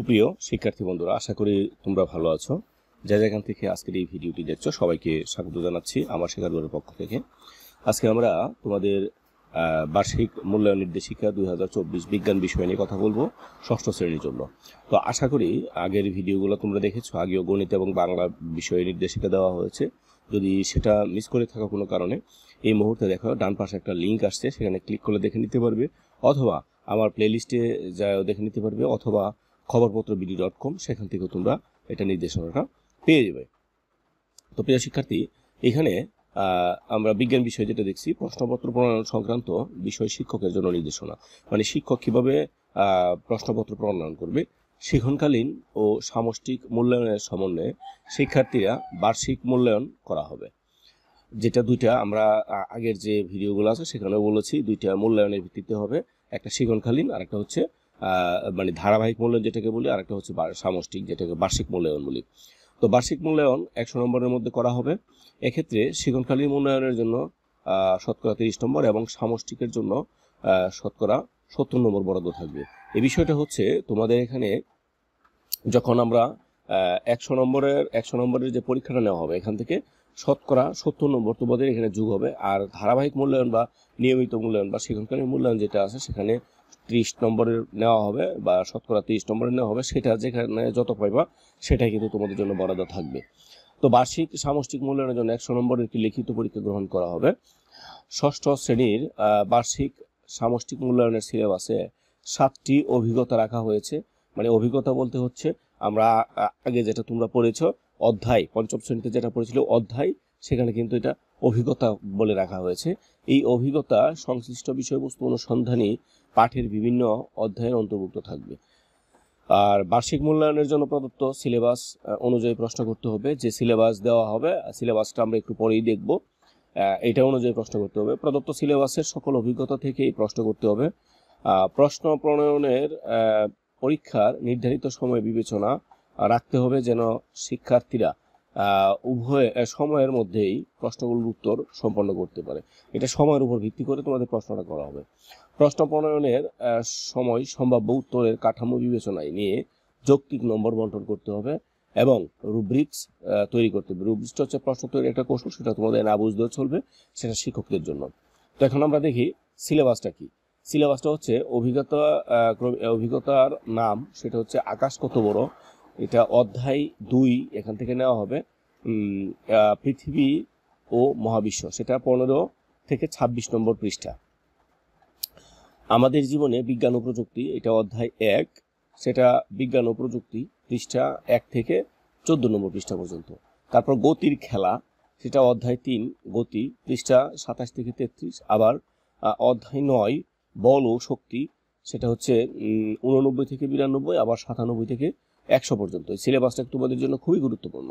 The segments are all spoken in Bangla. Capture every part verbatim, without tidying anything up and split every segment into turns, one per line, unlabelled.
সুপ্রিয় শিক্ষার্থী বন্ধুরা, আশা করি তোমরা ভালো আছো। যে যেখান থেকে আজকের এই ভিডিওটি দেখছো সবাইকে স্বাগত জানাচ্ছি আমার শেখার পক্ষ থেকে। আজকে আমরা তোমাদের বার্ষিক মূল্যায়ন নির্দেশিকা দুই হাজার চব্বিশ বিজ্ঞান বিষয় নিয়ে কথা বলবো ষষ্ঠ শ্রেণীর জন্য। তো আশা করি আগের ভিডিওগুলো তোমরা দেখেছো, আগেও গণিত এবং বাংলা বিষয়ে নির্দেশিকা দেওয়া হয়েছে। যদি সেটা মিস করে থাকা কোনো কারণে এই মুহূর্তে দেখো ডান পাশে একটা লিঙ্ক আসছে, সেখানে ক্লিক করলে দেখে নিতে পারবে, অথবা আমার প্লেলিস্টে যা দেখে নিতে পারবে, অথবা খবরপত্র বিডি ডট কম সেখান থেকে তোমরা এটা নির্দেশনাটা পেয়ে যাবে। তো প্রিয় শিক্ষার্থী, এখানে আমরা বিজ্ঞান বিষয় যেটা দেখছি, প্রশ্নপত্র প্রণয়ন সংক্রান্ত বিষয় শিক্ষকের জন্য নির্দেশনা, মানে শিক্ষক কিভাবে প্রশ্নপত্র প্রণয়ন করবে। শিক্ষণকালীন ও সামষ্টিক মূল্যায়নের সমন্বয়ে শিক্ষার্থীরা বার্ষিক মূল্যায়ন করা হবে। যেটা দুইটা আমরা আগের যে ভিডিওগুলো আছে সেখানেও বলেছি, দুইটা মূল্যায়নের ভিত্তিতে হবে, একটা শিক্ষণকালীন আর একটা হচ্ছে মানে ধারাবাহিক মূল্যায়ন যেটাকে বলি, আর একটা হচ্ছে সামষ্টিক যেটাকে বার্ষিক মূল্যায়ন বলি। তো বার্ষিক মূল্যায়ন একশো নম্বরের মধ্যে করা হবে। এক্ষেত্রে শিক্ষণকালীন মূল্যায়নের জন্য শতকরা তিরিশ নম্বর এবং সামষ্টিকের জন্য শতকরা সত্তর নম্বর বরাদ্দ থাকবে। এই বিষয়টা হচ্ছে তোমাদের এখানে যখন আমরা একশো নম্বরের একশো নম্বরের যে পরীক্ষাটা নেওয়া হবে, এখান থেকে শতকরা সত্তর নম্বর তোমাদের এখানে যোগ হবে। আর ধারাবাহিক মূল্যায়ন বা নিয়মিত মূল্যায়ন বা শিক্ষণকালীন মূল্যায়ন যেটা আছে সেখানে ত্রিশ নম্বরের নেওয়া হবে বা শতকরা তিরিশ নম্বরের নেওয়া হবে। সেটা যেখানে যত পাইবা সেটাই কিন্তু তোমাদের জন্য বরাদ্দ থাকবে। তো বার্ষিক সামষ্টিক মূল্যায়নের জন্য একশো নম্বরের একটি লিখিত পরীক্ষা গ্রহণ করা হবে। ষষ্ঠ শ্রেণীর বার্ষিক সামষ্টিক মূল্যায়নের সিলেবাসে সাতটি অভিজ্ঞতা রাখা হয়েছে। মানে অভিজ্ঞতা বলতে হচ্ছে আমরা আগে যেটা তোমরা পড়েছো অধ্যায়, পঞ্চম শ্রেণীতে যেটা পড়েছিল অধ্যায়, সেখানে কিন্তু এটা অভিজ্ঞতা বলে রাখা হয়েছে। এই অভিজ্ঞতা সংশ্লিষ্ট বিষয়বস্তু অনুসন্ধানী পাঠের বিভিন্ন অধ্যায়ের অন্তর্ভুক্ত থাকবে। আর বার্ষিক মূল্যায়নের জন্য প্রদত্ত সিলেবাস অনুযায়ী প্রশ্ন করতে হবে। যে সিলেবাস দেওয়া হবে, সিলেবাসটা আমরা একটু পরেই দেখব, এটা অনুযায়ী প্রশ্ন করতে হবে। প্রদত্ত সিলেবাসের সকল অভিজ্ঞতা থেকে এই প্রশ্ন করতে হবে। প্রশ্ন প্রণয়নের পরীক্ষার নির্ধারিত সময় বিবেচনা রাখতে হবে যেন শিক্ষার্থীরা উভয় সময়ের মধ্যেই প্রশ্নগুলোর উত্তর সম্পন্ন করতে পারে। এটা সময়ের উপর ভিত্তি করে তোমাদের প্রশ্নটা করা হবে। প্রশ্ন প্রণয়নের সময় সম্ভাব্য উত্তরের কাঠামো বিবেচনায় নিয়ে যৌক্তিক নম্বর বন্টন করতে হবে এবং রুব্রিক্স তৈরি করতে হবে। রুব্রিক্সটা হচ্ছে প্রশ্ন তৈরির একটা কৌশল, সেটা তোমাদের না বুঝতেও চলবে, সেটা শিক্ষকদের জন্য। তো এখন আমরা দেখি সিলেবাসটা কি। সিলেবাসটা হচ্ছে অভিজ্ঞতা অভিজ্ঞতার নাম, সেটা হচ্ছে আকাশ কত বড়। এটা অধ্যায় দুই, এখান থেকে নেওয়া হবে। পৃথিবী ও মহাবিশ্ব, সেটা পনেরো থেকে ছাব্বিশ নম্বর পৃষ্ঠা। আমাদের জীবনে বিজ্ঞান ও প্রযুক্তি, এটা অধ্যায় এক, সেটা বিজ্ঞান ও প্রযুক্তি পৃষ্ঠা এক থেকে চোদ্দ নম্বর পৃষ্ঠা পর্যন্ত। তারপর গতির খেলা, সেটা অধ্যায় তিন, গতি পৃষ্ঠা সাতাশ থেকে তেত্রিশ। আবার অধ্যায় নয়, বল ও শক্তি, সেটা হচ্ছে উননব্বই থেকে বিরানব্বই, আবার সাতানব্বই থেকে একশো পর্যন্ত। এই সিলেবাসটা তোমাদের জন্য খুবই গুরুত্বপূর্ণ।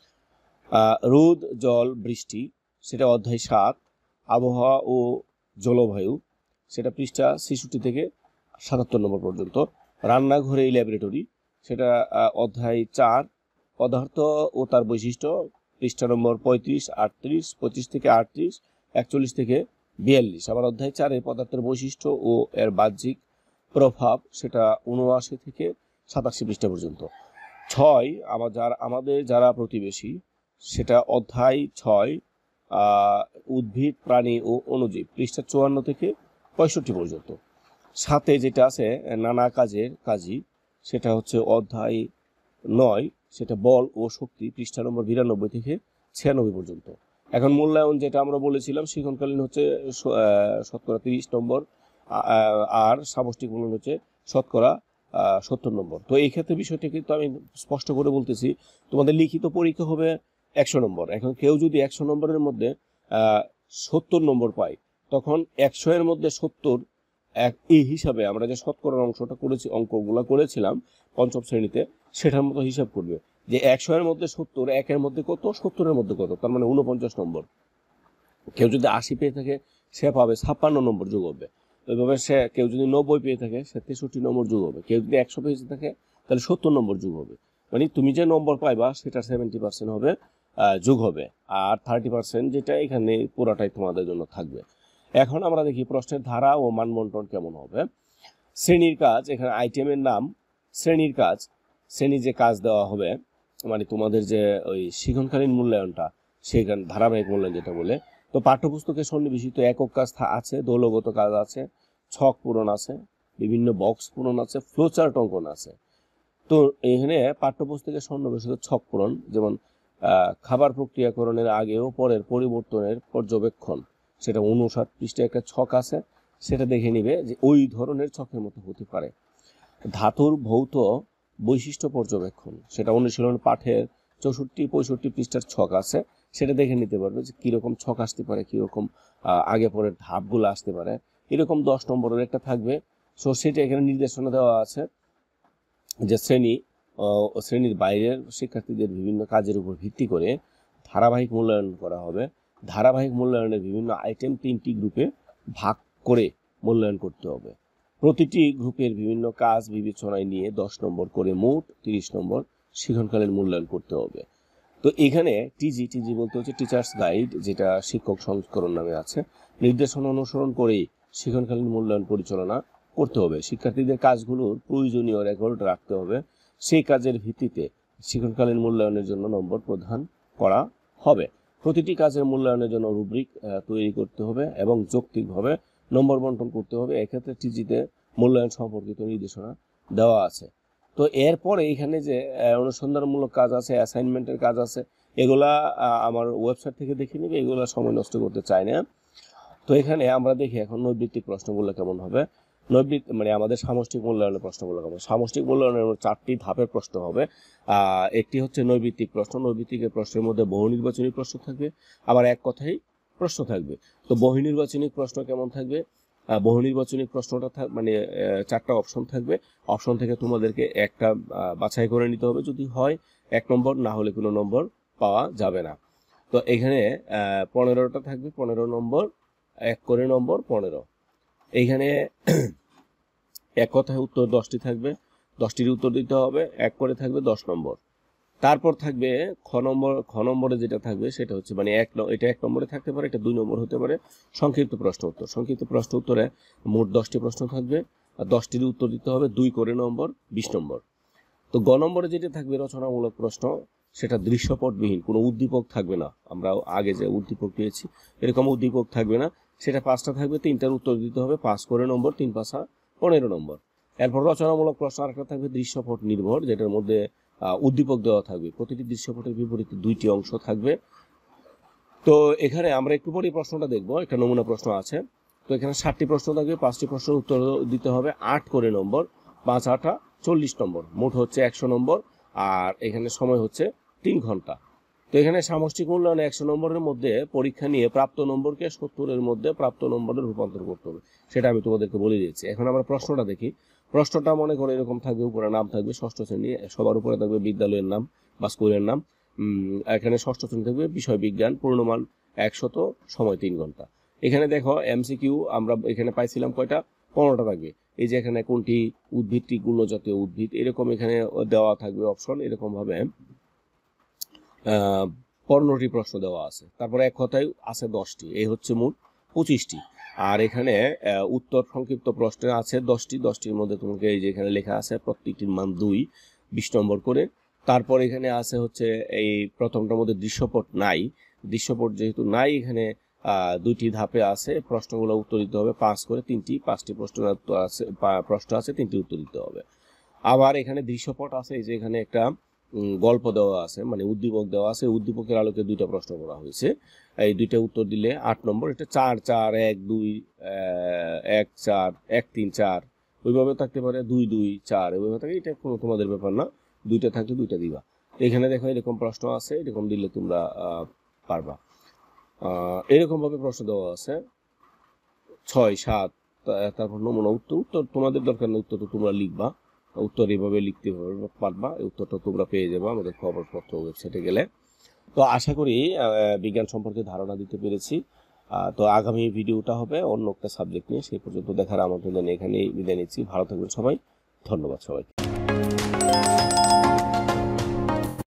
রোদ, জল, বৃষ্টি, সেটা অধ্যায় সাত, আবহাওয়া ও জলবায়ু, সেটা পৃষ্ঠা ছেষট্টি থেকে সাতাত্তর নম্বর পর্যন্ত। রান্নাঘরে ল্যাবরেটরি, সেটা অধ্যায় চার, পদার্থ ও তার বৈশিষ্ট্য, পৃষ্ঠা নম্বর পঁয়ত্রিশ, আটত্রিশ, পঁচিশ থেকে আটত্রিশ, একচল্লিশ থেকে বিয়াল্লিশ। আবার অধ্যায় চারে পদার্থের বৈশিষ্ট্য ও এর বাহ্যিক প্রভাব, সেটা উনআশি থেকে সাতাশি পৃষ্ঠা পর্যন্ত। ছয়, আমার যারা আমাদের যারা প্রতিবেশী, সেটা অধ্যায় ছয়, উদ্ভিদ, প্রাণী ও অণুজীব, পৃষ্ঠা চুয়ান্ন থেকে পঁয়ষট্টি পর্যন্ত। সাথে যেটা আছে নানা কাজের কাজী, সেটা হচ্ছে অধ্যায় নয়, সেটা বল ও শক্তি, পৃষ্ঠা নম্বর বিরানব্বই থেকে ছিয়ানব্বই পর্যন্ত। এখন মূল্যায়ন যেটা আমরা বলেছিলাম, শিক্ষণকালীন হচ্ছে শতকরা তিরিশ নম্বর আর সামষ্টিক মূল্যায়ন হচ্ছে শতকরা সত্তর নম্বর। তো এই ক্ষেত্রে বিষয়টা কিন্তু আমি স্পষ্ট করে বলতেছি, তোমাদের লিখিত পরীক্ষা হবে একশো নম্বর। এখন কেউ যদি একশো নম্বরের মধ্যে সত্তর নম্বর পায়, তখন একশো এর মধ্যে সত্তর এক এই হিসাবে আমরা যে শতকরার অংশটা করেছি, অঙ্কগুলো করেছিলাম পঞ্চম শ্রেণীতে, সেটার মতো হিসাব করবে যে একশো এর মধ্যে সত্তর, একের মধ্যে কত, সত্তরের মধ্যে কত, তার মানে উনপঞ্চাশ নম্বর। কেউ যদি আশি পেয়ে থাকে সে পাবে ছাপ্পান্ন নম্বর যোগ হবে। ওইভাবে সে কেউ যদি নব্বই পেয়ে থাকে সে তেষট্টি নম্বর যোগ হবে। কেউ যদি একশো পেয়ে থাকে তাহলে সত্তর নম্বর যোগ হবে। মানে তুমি যে নম্বর পাইবা সেটা সেভেন্টি পার্সেন্ট হবে যোগ হবে, আর থার্টি পার্সেন্ট যেটা এখানে পুরাটাই তোমাদের জন্য থাকবে। এখন আমরা দেখি প্রশ্নের ধারা ও মানবন্টন কেমন হবে। শ্রেণীর কাজ, এখানে আইটেমের নাম শ্রেণীর কাজ, শ্রেণী যে কাজ দেওয়া হবে, মানে তোমাদের যে ওই শিক্ষণকালীন মূল্যায়নটা, সেখানে ধারাবাহিক মূল্যায়ন যেটা বলে, তো পাঠ্যপুস্তকের সন্নিবেশিত একক কাজ আছে, দলগত কাজ আছে, ছক পূরণ আছে, বিভিন্ন বক্স পূরণ আছে, ফ্লোচার্ট অঙ্কন আছে। তো এখানে পাঠ্যপুস্তকের সন্নিবেশিত ছক পূরণ, যেমন খাবার প্রক্রিয়াকরণের আগে ও পরের পরিবর্তনের পর্যবেক্ষণ, সেটা উনষাট পৃষ্ঠায় একটা ছক আছে, সেটা দেখে নিবে যে ওই ধরনের ছকের মতো হতে পারে। ধাতুর ভৌত বৈশিষ্ট্য পর্যবেক্ষণ, সেটা অনুশীলন পাঠের চৌষট্টি পঁয়ষট্টি পৃষ্ঠার ছক আছে, সেটা দেখে নিতে পারবে যে কীরকম ছক আসতে পারে, কীরকম আগে পরের ধাপগুলো আসতে পারে। এরকম দশ নম্বরের একটা থাকবে। সো সেটা এখানে নির্দেশনা দেওয়া আছে যে শ্রেণী শ্রেণীর বাইরের শিক্ষার্থীদের বিভিন্ন কাজের উপর ভিত্তি করে ধারাবাহিক মূল্যায়ন করা হবে। ধারাবাহিক মূল্যায়নের বিভিন্ন আইটেম তিনটি গ্রুপে ভাগ করে মূল্যায়ন করতে হবে। প্রতিটি গ্রুপের বিভিন্ন কাজ বিবেচনায় নিয়ে দশ নম্বর করে মোট তিরিশ নম্বর শিক্ষণকালীন মূল্যায়ন করতে হবে। তো এখানে টিজি টিজি বলতে হচ্ছে টিচার্স গাইড, যেটা শিক্ষক সংস্করণ নামে আছে, নির্দেশনা অনুসরণ করেই শিক্ষণকালীন মূল্যায়ন পরিচালনা করতে হবে। শিক্ষার্থীদের কাজগুলোর প্রয়োজনীয় রেকর্ড রাখতে হবে। সেই কাজের ভিত্তিতে শিক্ষণকালীন মূল্যায়নের জন্য নম্বর প্রদান করা হবে। প্রতিটি কাজের মূল্যায়নের জন্য রুব্রিক তৈরি করতে হবে এবং যৌক্তিকভাবে নম্বর বন্টন করতে হবে। এক্ষেত্রে টিজিতে মূল্যায়ন সম্পর্কিত নির্দেশনা দেওয়া আছে। তো এরপরে এখানে যে অনুসন্ধানমূলক কাজ আছে, অ্যাসাইনমেন্টের কাজ আছে, এগুলা আমার ওয়েবসাইট থেকে দেখে নিবে, এগুলা সময় নষ্ট করতে চাই না। তো এখানে আমরা দেখি এখন নৈবৃত্তিক প্রশ্নগুলো কেমন হবে। নৈবৃত্ত মানে আমাদের সামষ্টিক মূল্যায়নের প্রশ্নগুলো কেমন। সামষ্টিক মূল্যায়নের চারটি ধাপের প্রশ্ন হবে। একটি হচ্ছে নৈবৃত্তিক প্রশ্ন। নৈবৃত্তিকের প্রশ্নের মধ্যে বহু নির্বাচনী প্রশ্ন থাকবে, আবার এক কথাই প্রশ্ন থাকবে। তো বহু নির্বাচনী প্রশ্ন কেমন থাকবে? বহু নির্বাচনী প্রশ্নটা মানে চারটা অপশন থাকবে। অপশন থেকে তোমাদেরকে একটা বাছাই করে নিতে হবে, যদি হয় এক নম্বর, না হলে কোনো নম্বর পাওয়া যাবে না। তো এখানে পনেরোটা থাকবে, পনেরো নম্বর, এক করে নম্বর পনেরো। এইখানে এক কথায় উত্তর দশটি থাকবে, দশটির উত্তর দিতে হবে, এক করে থাকবে দশ নম্বর। তারপর থাকবে খ নম্বর, খ নম্বরে যেটা থাকবে সেটা হচ্ছে মানে এক এটা এক নম্বরে থাকতে পারে, এটা দুই নম্বর হতে পারে, সংক্ষিপ্ত প্রশ্ন উত্তর। সংক্ষিপ্ত প্রশ্ন উত্তরে মোট দশটি প্রশ্ন থাকবে, আর দশটির উত্তর দিতে হবে, দুই করে নম্বর, বিশ নম্বর। তো গ নম্বরে যেটা থাকবে রচনামূলক প্রশ্ন, সেটা দৃশ্যপটবিহীন, কোনো উদ্দীপক থাকবে না। আমরা আগে যে উদ্দীপক পেয়েছি এরকম উদ্দীপক থাকবে না, সেটা পাঁচটা থাকবে, তিনটার উত্তর দিতে হবে, পাঁচ করে নম্বর, তিন পাঁচা পনেরো নম্বর। এরপর রচনামূলক প্রশ্ন আরেকটা থাকবে দৃশ্যপট নির্ভর, যেটার মধ্যে উদ্দীপক দেওয়া থাকবে। প্রতিটি দৃশ্যপটের বিপরীতে দুইটি অংশ থাকবে। তো এখানে আমরা একটু পরে প্রশ্নটা দেখবো, একটা নমুনা প্রশ্ন আছে। তো এখানে ষাটটি প্রশ্ন থাকবে, পাঁচটি প্রশ্নের উত্তর দিতে হবে, আট করে নম্বর, পাঁচ আটা চল্লিশ নম্বর, মোট হচ্ছে একশো নম্বর। আর এখানে সময় হচ্ছে তিন ঘন্টা। তো এখানে সামষ্টিক মূল্যায়নে একশো নম্বরের মধ্যে পরীক্ষা নিয়ে প্রাপ্ত নম্বরকে সত্তরের মধ্যে প্রাপ্ত নম্বরে রূপান্তর করতে হবে, সেটা আমি তোমাদেরকে বলে দিয়েছি। এখন আমরা প্রশ্নটা দেখি। প্রশ্নটা মনে করে এরকম থাকবে, উপরে নাম থাকবে ষষ্ঠ শ্রেণী, সবার উপরে থাকবে বিদ্যালয়ের নাম বা স্কুলের নাম। এখানে ষষ্ঠ শ্রেণী থাকবে বিষয় বিজ্ঞান, পূর্ণমান একশত, সময় তিন ঘন্টা। এখানে দেখো এমসিকিউ আমরা এখানে পাইছিলাম কয়টা, পনেরোটা থাকবে। এই যে এখানে কোনটি উদ্ভিদটি গুল্মজাতীয় উদ্ভিদ, এরকম এখানে দেওয়া থাকবে অপশন, এরকম ভাবে আহ পনেরোটি প্রশ্ন দেওয়া আছে। তারপরে এক কথায় আছে দশটি, এই হচ্ছে মোট পঁচিশটি। আর এখানে উত্তর সংক্ষিপ্ত প্রশ্নে আছে দশটি, দশটির মধ্যে তোমাকে এই যে এখানে লেখা আছে প্রত্যেকটির মান দুই, বিশ নম্বর করে। তারপর এখানে আছে হচ্ছে এই প্রথমটার মধ্যে দৃশ্যপট নাই, দৃশ্যপট যেহেতু নাই এখানে আহ দুইটি ধাপে আছে, প্রশ্নগুলো উত্তর দিতে হবে, পাঁচ করে, তিনটি পাঁচটি প্রশ্ন আছে, প্রশ্ন আছে, তিনটি উত্তর দিতে হবে। আবার এখানে দৃশ্যপট আছে, এই যে এখানে একটা গল্প দেওয়া আছে, মানে উদ্দীপক দেওয়া আছে, উদ্দীপকের আলোকে দুইটা প্রশ্ন করা হয়েছে, এই দুইটা উত্তর দিলে আট নম্বর। এটা চার চার এক দুই এক চার এক তিন চার ওইভাবে থাকতে পারে, দুই দুই চার ওইভাবে থাকে, এটা কোনো তোমাদের ব্যাপার না, দুইটা থাকলে দুইটা দিবা। এখানে দেখো এরকম প্রশ্ন আছে, এরকম দিলে তোমরা পারবা। এরকম ভাবে প্রশ্ন দেওয়া আছে ছয় সাত। তারপর নমুনা উত্তর, উত্তর তোমাদের দরকার না, উত্তর তো তোমরা লিখবা, উত্তর এইভাবে লিখতে পারবা, উত্তরটা তোমরা পেয়ে যাবে আমাদের খবরপত্র ওয়েবসাইটে গেলে। তো আশা করি বিজ্ঞান সম্পর্কে ধারণা দিতে পেরেছি। তো আগামী ভিডিওটা হবে অন্য একটা সাবজেক্ট নিয়ে, সেই পর্যন্ত দেখার আমন্ত্রণ জানিয়ে এখানেই বিদায় নিচ্ছি। ভালো থাকবেন সবাই, ধন্যবাদ সবাইকে।